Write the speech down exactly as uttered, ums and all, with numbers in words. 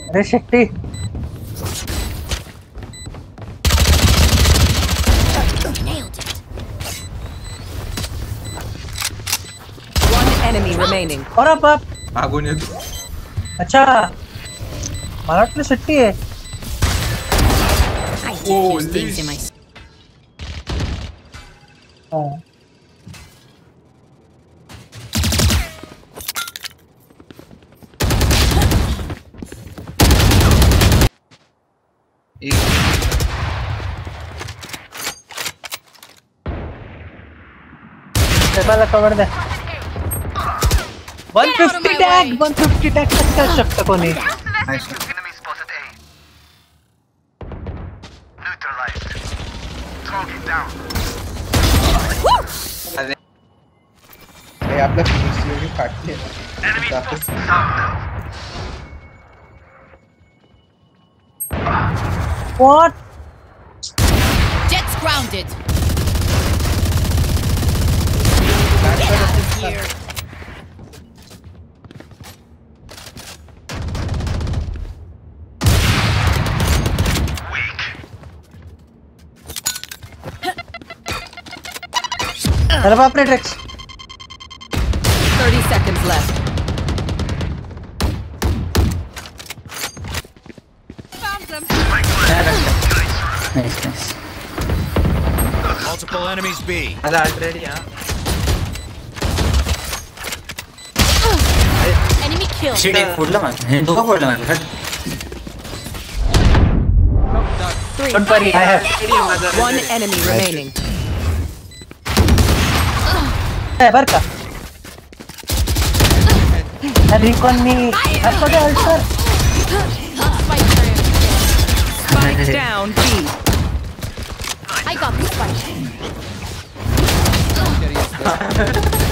अरे Shetty One enemy remaining. और अब आप मागून येतो. अच्छा मला वाटलं शेट्टी आहे. हाँ मला कवर दे. one fifty tag one fifty tag कसं काय शकतं कोणी. हे आपल्या फिनिशिंग फाटते. What? Jets grounded. Here. अरे बाप रे tracks. Thirty seconds left. Found them. Nice, nice. Multiple enemies B. आता already हा. Enemy kill. Shit, एक फोडला माझं. हे दोघं फोडला माझं. हट. Don't worry, I have. One enemy remaining. है बर का. Recon me. आपको क्या ulcer? Spike down B. I got the spike.